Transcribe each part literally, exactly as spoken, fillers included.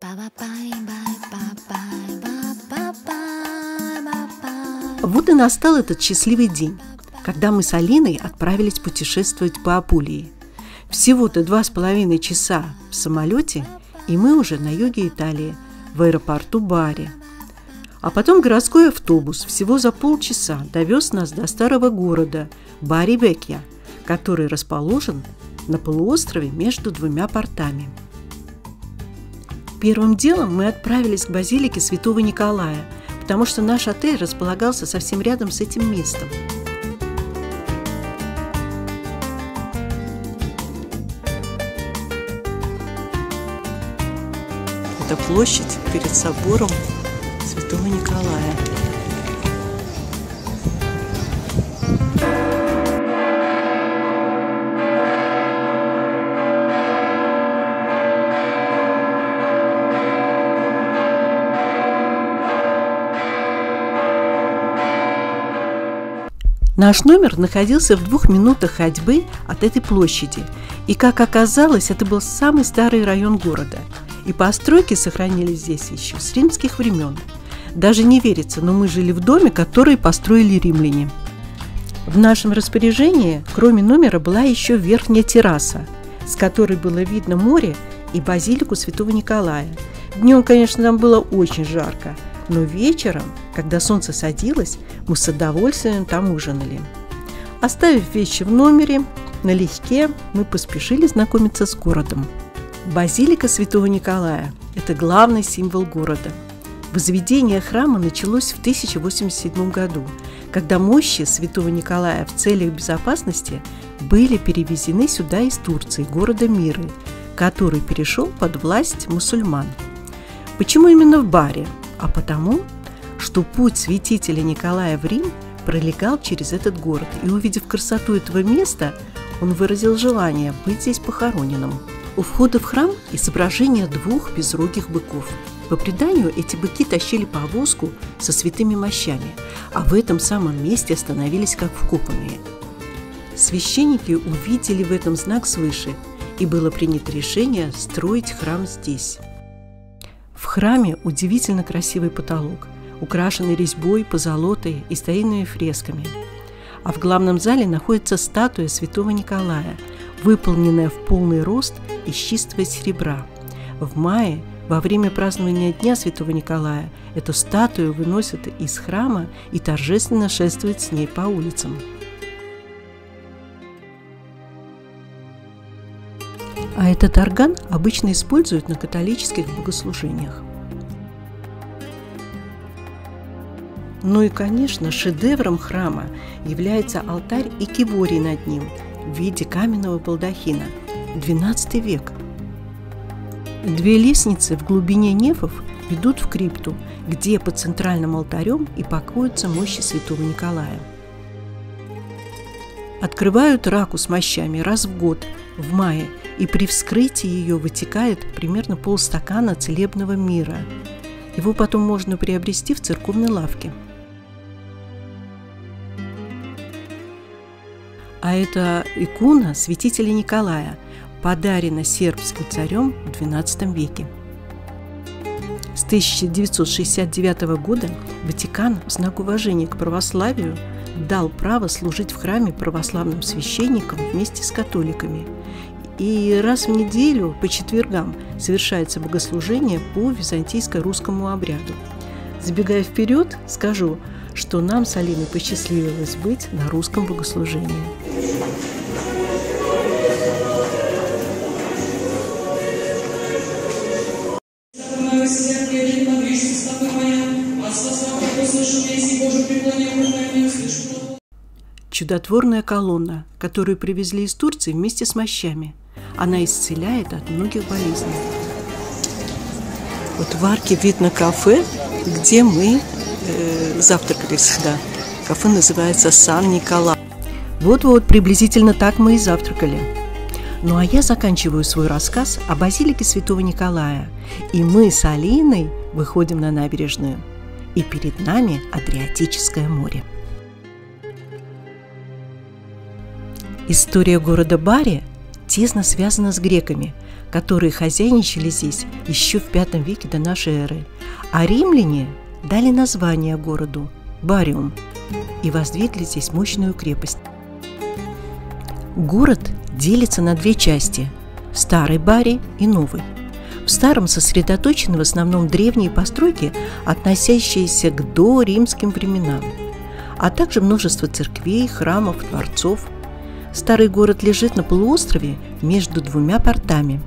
Вот и настал этот счастливый день, когда мы с Алиной отправились путешествовать по Апулии. Всего-то два с половиной часа в самолете, и мы уже на юге Италии, в аэропорту Бари. А потом городской автобус всего за полчаса довез нас до старого города Бари-Векья, который расположен на полуострове между двумя портами. Первым делом мы отправились к базилике Святого Николая, потому что наш отель располагался совсем рядом с этим местом. Это площадь перед собором Святого Николая. Наш номер находился в двух минутах ходьбы от этой площади, и, как оказалось, это был самый старый район города, и постройки сохранились здесь еще с римских времен. Даже не верится, но мы жили в доме, который построили римляне. В нашем распоряжении, кроме номера, была еще верхняя терраса, с которой было видно море и базилику Святого Николая. Днем, конечно, нам было очень жарко, но вечером, когда солнце садилось, мы с удовольствием там ужинали. Оставив вещи в номере, налегке мы поспешили знакомиться с городом. Базилика Святого Николая – это главный символ города. Возведение храма началось в тысяча восемьдесят седьмом году, когда мощи Святого Николая в целях безопасности были перевезены сюда из Турции, города Миры, который перешел под власть мусульман. Почему именно в Бари? А потому, что путь святителя Николая в Рим пролегал через этот город, и, увидев красоту этого места, он выразил желание быть здесь похороненным. У входа в храм изображение двух безрогих быков. По преданию, эти быки тащили повозку со святыми мощами, а в этом самом месте остановились как вкопанные. Священники увидели в этом знак свыше, и было принято решение строить храм здесь. В храме удивительно красивый потолок, украшенный резьбой, позолотой и старинными фресками. А в главном зале находится статуя Святого Николая, выполненная в полный рост из чистого серебра. В мае, во время празднования Дня Святого Николая, эту статую выносят из храма и торжественно шествуют с ней по улицам. А этот орган обычно используют на католических богослужениях. Ну и, конечно, шедевром храма является алтарь и киворий над ним в виде каменного балдахина, двенадцатый век. Две лестницы в глубине нефов ведут в крипту, где под центральным алтарем и покоятся мощи Святого Николая. Открывают раку с мощами раз в год, в мае, и при вскрытии ее вытекает примерно полстакана целебного мира. Его потом можно приобрести в церковной лавке. А это икона святителя Николая, подарена сербским царем в двенадцатом веке. С тысяча девятьсот шестьдесят девятого года Ватикан в знак уважения к православию дал право служить в храме православным священникам вместе с католиками. И раз в неделю по четвергам совершается богослужение по византийско-русскому обряду. Забегая вперед, скажу, что нам с Алиной посчастливилось быть на русском богослужении. Чудотворная колонна, которую привезли из Турции вместе с мощами. Она исцеляет от многих болезней. Вот в арке видно кафе, где мы э, завтракали всегда. Кафе называется Сан-Никола. Вот-вот, приблизительно так мы и завтракали. Ну а я заканчиваю свой рассказ о базилике Святого Николая. И мы с Алиной выходим на набережную. И перед нами Адриатическое море. История города Бари тесно связана с греками, которые хозяйничали здесь еще в пятом веке до нашей эры, а римляне дали название городу – Бариум, и воздвигли здесь мощную крепость. Город делится на две части – Старый Бари и Новый. В Старом сосредоточены в основном древние постройки, относящиеся к доримским временам, а также множество церквей, храмов, дворцов. Старый город лежит на полуострове между двумя портами.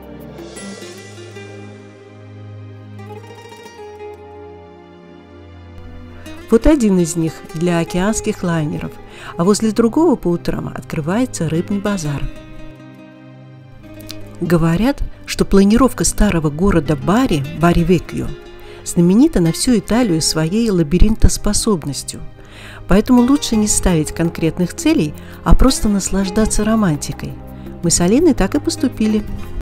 Вот один из них для океанских лайнеров, а возле другого по утрам открывается рыбный базар. Говорят, что планировка старого города Бари, Бари-Веккио, знаменита на всю Италию своей лабиринтоспособностью. Поэтому лучше не ставить конкретных целей, а просто наслаждаться романтикой. Мы с Алиной так и поступили.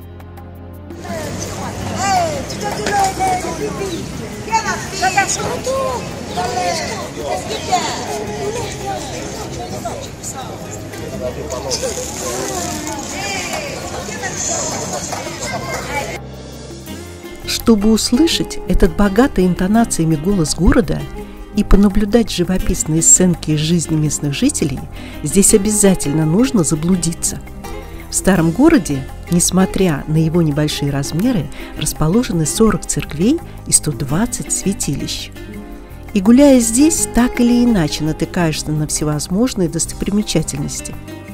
Чтобы услышать этот богатый интонациями голос города и понаблюдать живописные сценки из жизни местных жителей, здесь обязательно нужно заблудиться. В старом городе, несмотря на его небольшие размеры, расположены сорок церквей и сто двадцать святилищ. И гуляя здесь, так или иначе натыкаешься на всевозможные достопримечательности.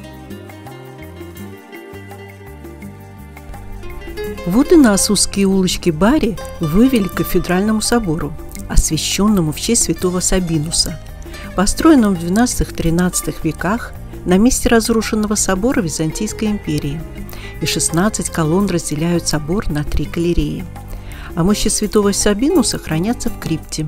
Вот и нас узкие улочки Бари вывели к кафедральному собору, освященному в честь святого Сабинуса, построенному в двенадцатом-тринадцатом веках на месте разрушенного собора Византийской империи. И шестнадцать колонн разделяют собор на три галереи. А мощи святого Сабинуса хранятся в крипте.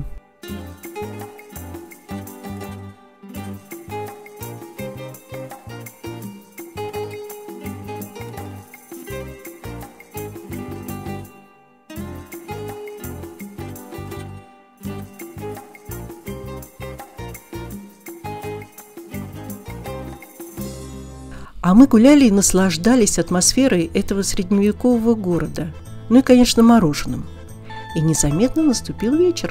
А мы гуляли и наслаждались атмосферой этого средневекового города, ну и, конечно, мороженым. И незаметно наступил вечер.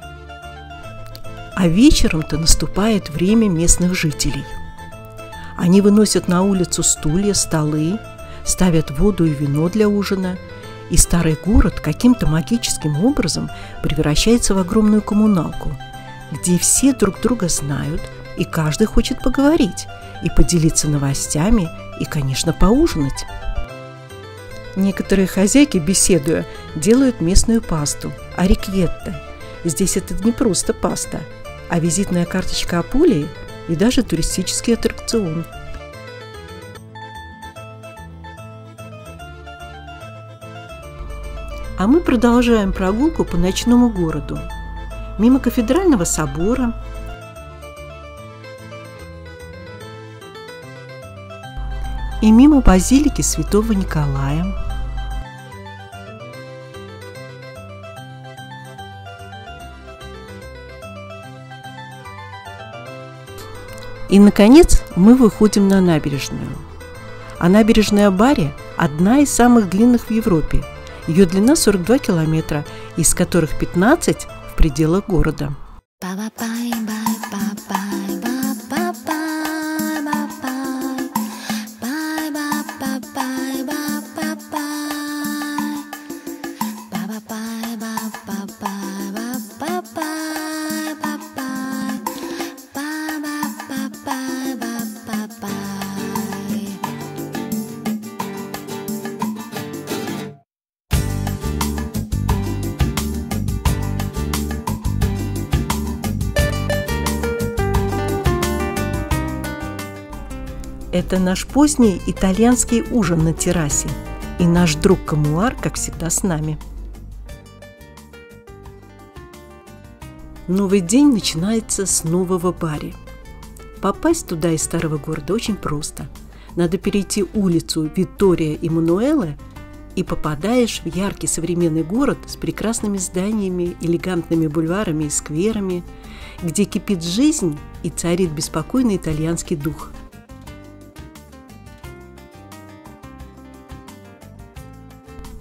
А вечером-то наступает время местных жителей. Они выносят на улицу стулья, столы, ставят воду и вино для ужина, и старый город каким-то магическим образом превращается в огромную коммуналку, где все друг друга знают, и каждый хочет поговорить и поделиться новостями, и, конечно, поужинать. Некоторые хозяйки, беседуя, делают местную пасту – арикьетто. Здесь это не просто паста, а визитная карточка Апулии и даже туристический аттракцион. А мы продолжаем прогулку по ночному городу. Мимо кафедрального собора, и мимо базилики святого Николая. И, наконец, мы выходим на набережную. А набережная Бари – одна из самых длинных в Европе. Ее длина сорок два километра, из которых пятнадцать в пределах города. Это наш поздний итальянский ужин на террасе. И наш друг Камуар, как всегда, с нами. Новый день начинается с нового Бари. Попасть туда из старого города очень просто. Надо перейти улицу Виттория Эммануэле, и попадаешь в яркий современный город с прекрасными зданиями, элегантными бульварами и скверами, где кипит жизнь и царит беспокойный итальянский дух.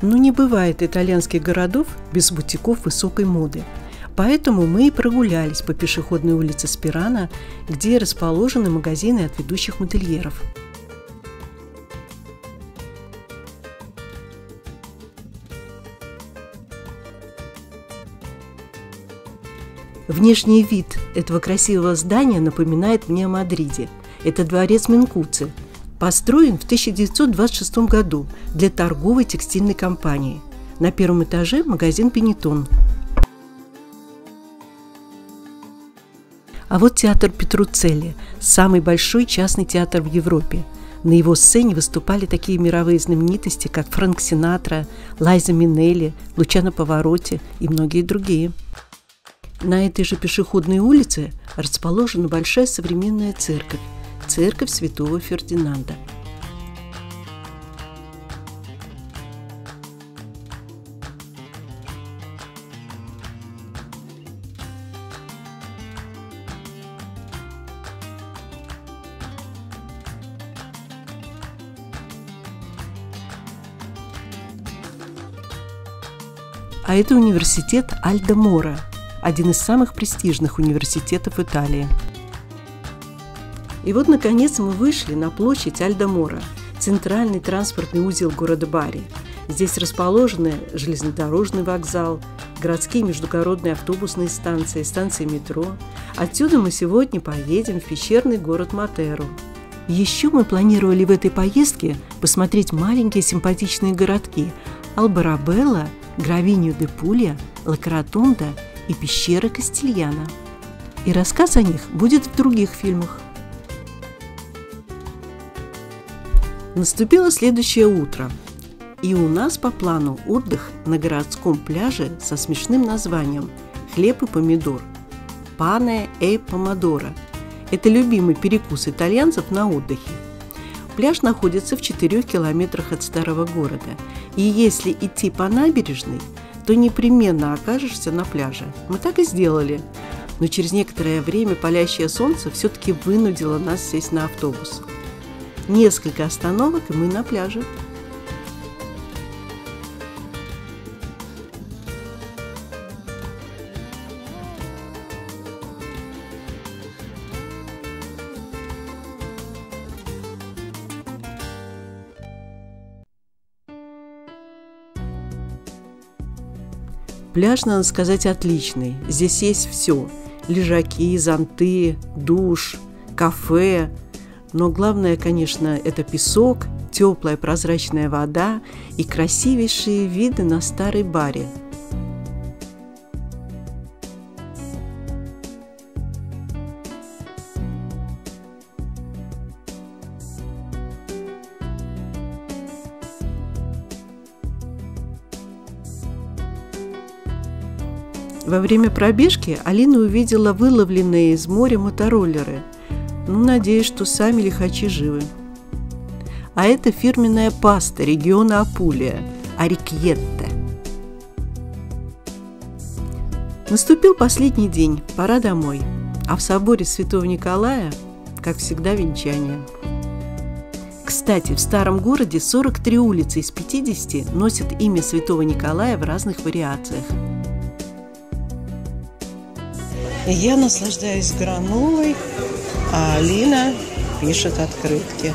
Но не бывает итальянских городов без бутиков высокой моды. Поэтому мы и прогулялись по пешеходной улице Спирано, где расположены магазины от ведущих модельеров. Внешний вид этого красивого здания напоминает мне о Мадриде. Это дворец Минкуци, построен в тысяча девятьсот двадцать шестом году для торговой текстильной компании. На первом этаже магазин «Пенетон». А вот театр Петруццелли, самый большой частный театр в Европе. На его сцене выступали такие мировые знаменитости, как Фрэнк Синатра, Лайза Минелли, Лучано Паваротти и многие другие. На этой же пешеходной улице расположена большая современная церковь, церковь святого Фердинанда. А это университет Альдо-Моро, один из самых престижных университетов Италии. И вот, наконец, мы вышли на площадь Альдо-Моро, центральный транспортный узел города Бари. Здесь расположены железнодорожный вокзал, городские междугородные автобусные станции, станции метро. Отсюда мы сегодня поедем в пещерный город Матеру. Еще мы планировали в этой поездке посмотреть маленькие симпатичные городки Албарабелла, Гравиньо де Пулья, Ла-Каратонда и пещера Кастильяно. И рассказ о них будет в других фильмах. Наступило следующее утро, и у нас по плану отдых на городском пляже со смешным названием «Хлеб и помидор» – «Пане e помодоро». Это любимый перекус итальянцев на отдыхе. Пляж находится в четырёх километрах от старого города, и если идти по набережной, то непременно окажешься на пляже. Мы так и сделали, но через некоторое время палящее солнце все-таки вынудило нас сесть на автобус. Несколько остановок, и мы на пляже. Пляж, надо сказать, отличный. Здесь есть все. Лежаки, зонты, душ, кафе. Но главное, конечно, это песок, теплая прозрачная вода и красивейшие виды на старой Бари. Во время пробежки Алина увидела выловленные из моря мотороллеры. Ну, надеюсь, что сами лихачи живы. А это фирменная паста региона Апулия – арикьетта. Наступил последний день, пора домой. А в соборе Святого Николая, как всегда, венчание. Кстати, в старом городе сорок три улицы из пятидесяти носят имя Святого Николая в разных вариациях. Я наслаждаюсь гранолой, а Алина пишет открытки.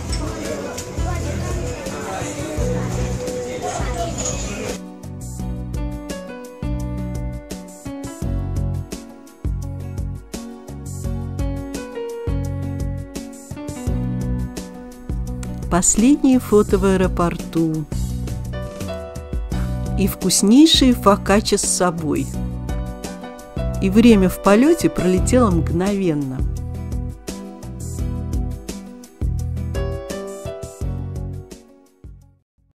Последние фото в аэропорту. И вкуснейшие фокаччо с собой. И время в полете пролетело мгновенно.